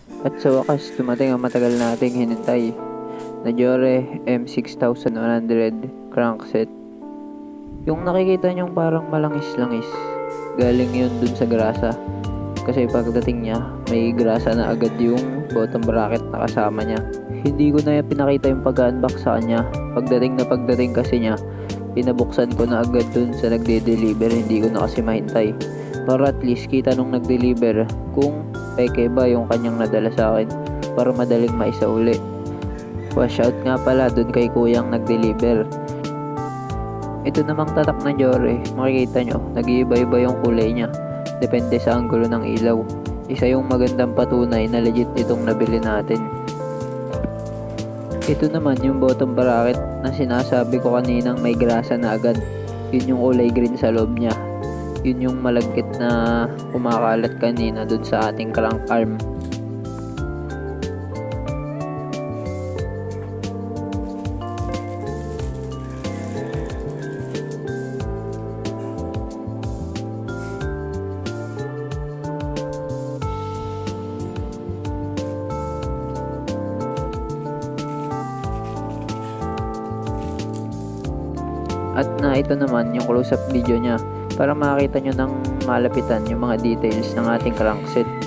At sa wakas, dumating ang matagal nating hinintay na Jore M6100 crankset. Yung nakikita nyong parang malangis-langis, galing yun dun sa grasa. Kasi pagdating niya, may grasa na agad yung bottom bracket na kasama niya. Hindi ko na pinakita yung pag-unbox sa kanya. Pagdating kasi niya, pinabuksan ko na agad dun sa nagde-deliver. Hindi ko na kasi mahintay. Para at least kita nung nag-deliver kung peke ba yung kanyang nadala sa akin. Para madaling maisauli. Shout nga pala dun kay kuyang nag-deliver. Ito namang tatak na Jore, makikita nyo, nag-iiba-iba yung kulay niya. Depende sa anggulo ng ilaw. Isa yung magandang patunay na legit itong nabili natin. Ito naman yung bottom bracket na sinasabi ko kaninang may grasa na agad. Yun yung kulay green sa loob niya. Yun yung malagkit na kumakalat kanina dun sa ating crank arm. At na ito naman yung close-up video niya para makita nyo ng malapitan yung mga details ng ating crankset.